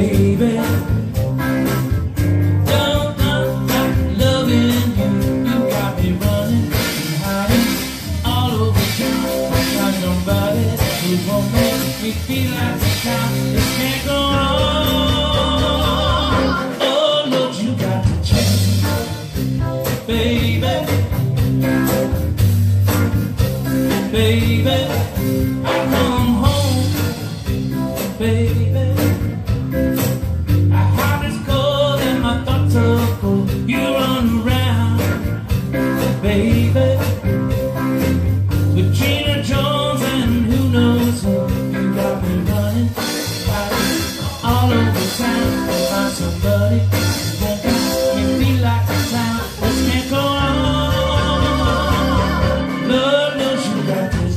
baby. Don't stop loving you. You got me running and hiding all over town. Like somebody who won't make me feel like a cow. This can't go on. Oh Lord, you got to change, baby. Baby, I come home, baby. My heart is cold and my thoughts are cold. You run around, baby, with Gina Jones and who knows who. You got me running all over town. Find somebody who won't make me feel like a clown. This can't go on. Lord knows you got this.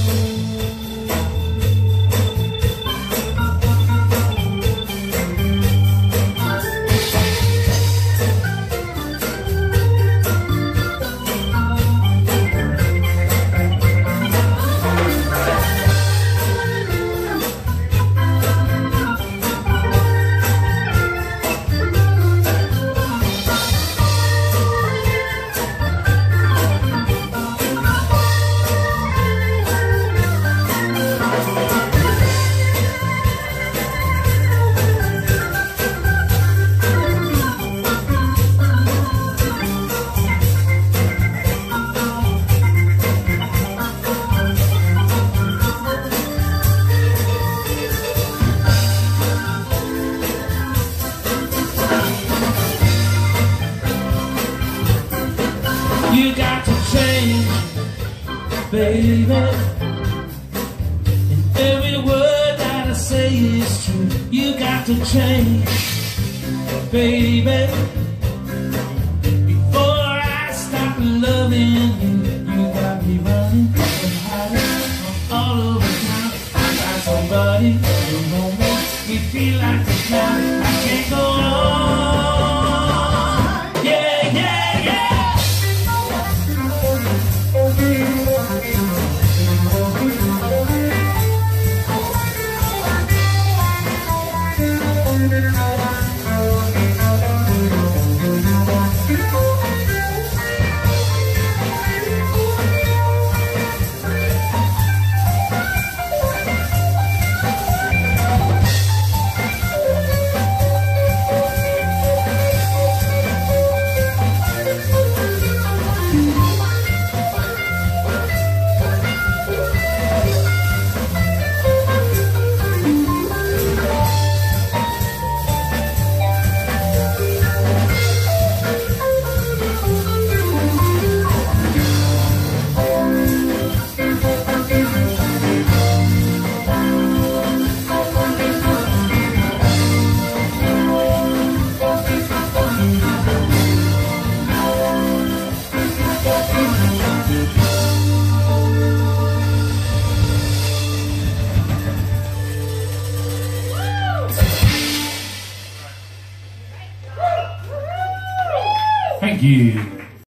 You got to change, baby. And every word that I say is true. You got to change, baby. Before I stop loving you, you got me running and hiding all over town. I got somebody who won't make me feel like a clown. I can't go on. Yeah, yeah, yeah. Thank you.